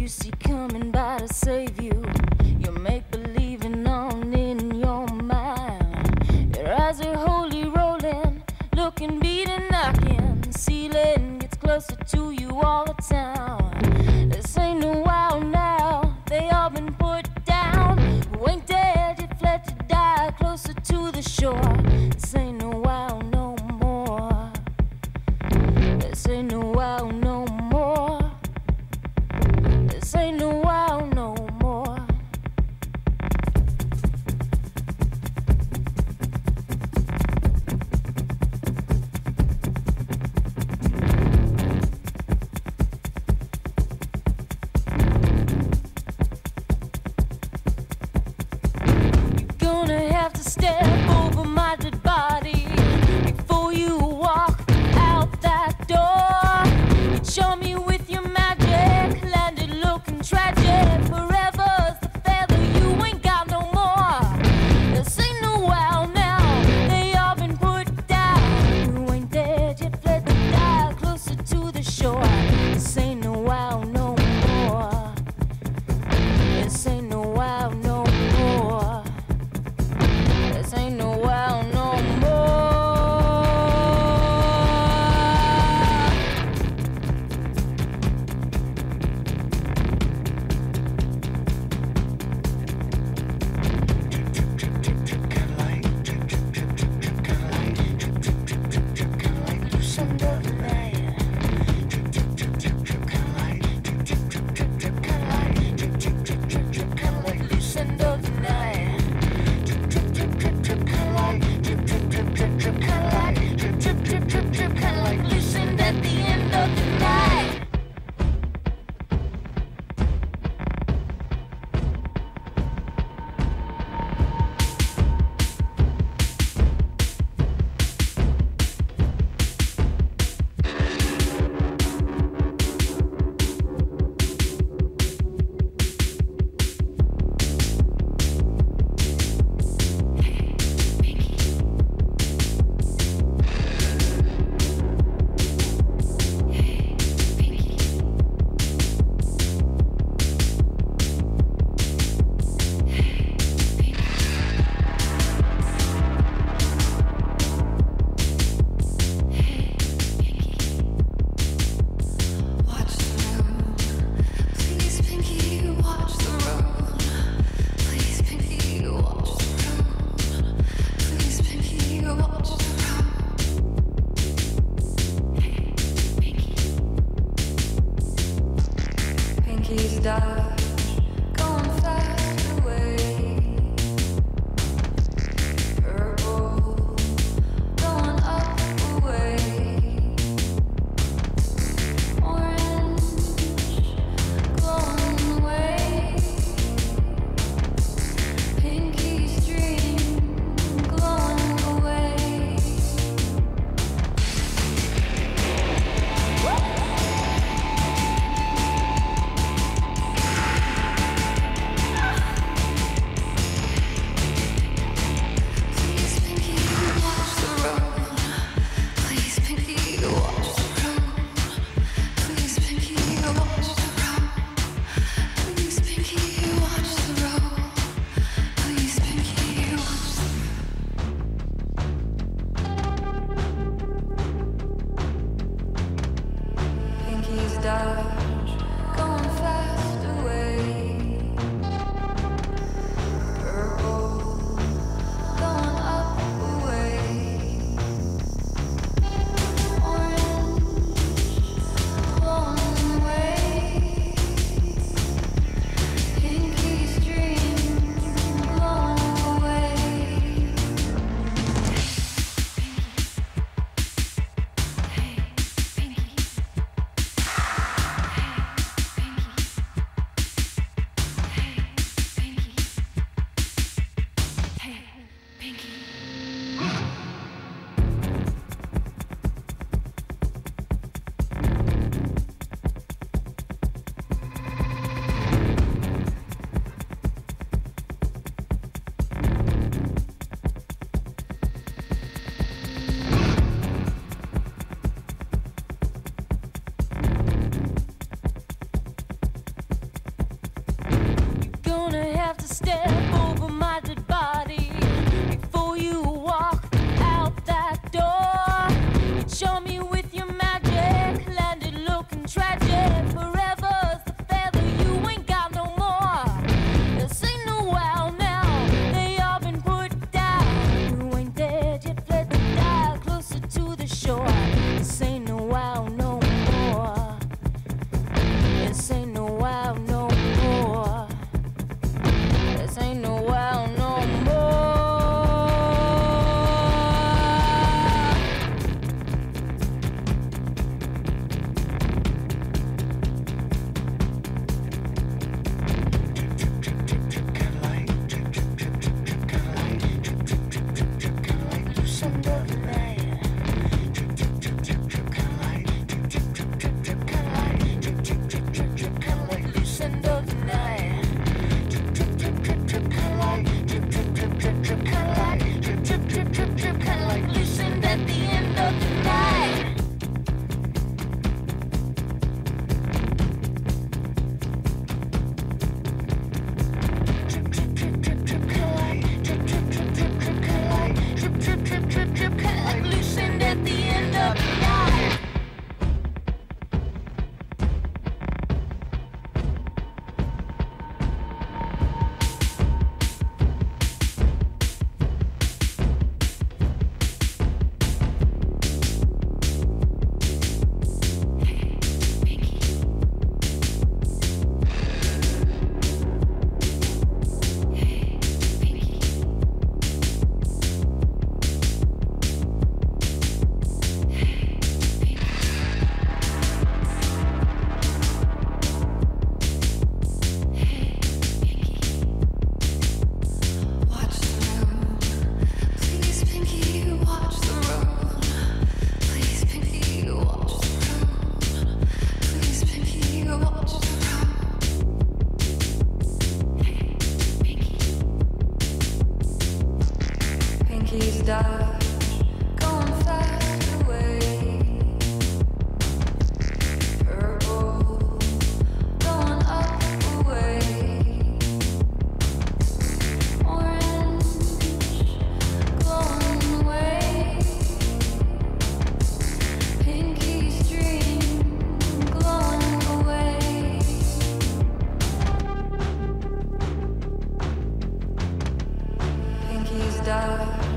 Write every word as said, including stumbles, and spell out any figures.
see coming by to save you. You make believing on in your mind. Your eyes are holy rolling, looking, beating, knocking. The ceiling gets closer to you all the time. This ain't no while now, they all been put down. Who ain't dead, you fled to die closer to the shore. This ain't no while no more. This ain't no while no more. This ain't no while no more. You're gonna have to step over my dead body before you walk out that door. Show me with your magic, landed looking tragic. Forever's the feather, you ain't got no more. This ain't no while now, they all been put down. You ain't dead yet, fled to die closer to the shore. This ain't no while no more. This ain't no while no more. This ain't no while no more. Loosened at the end of the night. Watch the road. Please, Pinky, watch the road. Please, Pinky, watch the road. Please, Pinky, watch the road. Pinky's dodge, going fast away. Purple, going up away. Orange, glowing away. Pinky's dream, glowing away. Please, Pinky, watch the road. Please, Pinky, watch the road. Please, Pinky, watch the road. Please, Pinky, watch the road. Please, Pinky, watch the Pinky's dodge, going fast away. Purple, going up away. Orange, glowing away. Pinky's dream, glowing away. Hey, Pinky. stars.